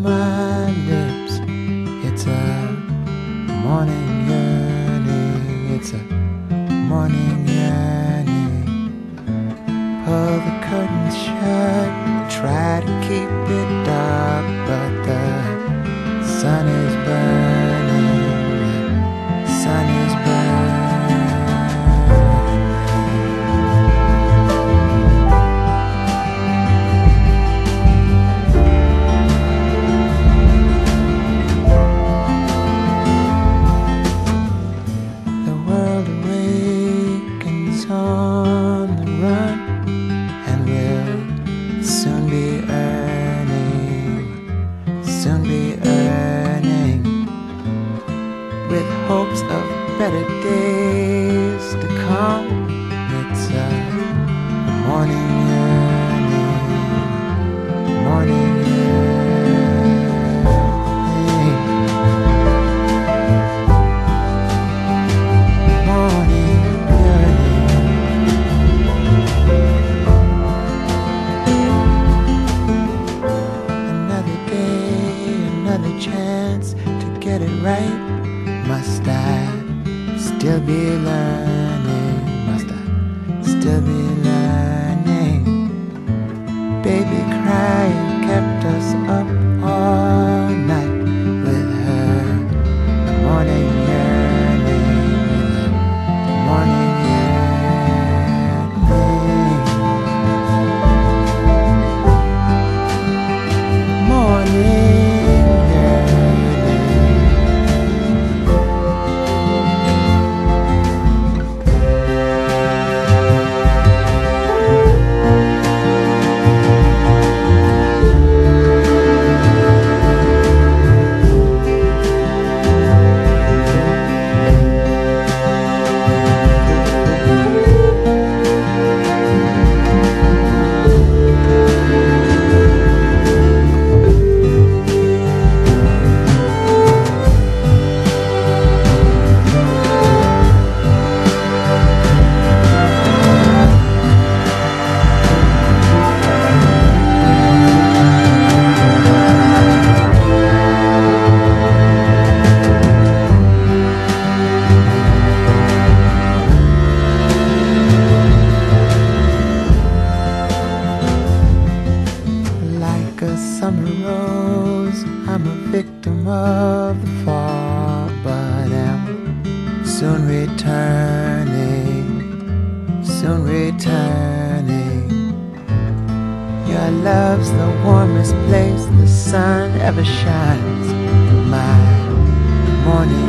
my lips. It's a morning yearning. It's a morning yearning. Pull the curtains shut, try to keep it dark, but the sun is burning. The sun is burning. On the run, and we'll soon be earning, with hopes of better days to come. It's a morning yearning, morning chance to get it right. Must I still be learning? Must I still be learning? Baby crying kept us up all night with her morning yearning, morning yearning, morning. Like a summer rose, I'm a victim of the fall, but am soon returning, soon returning. Your love's the warmest place the sun ever shines. My morning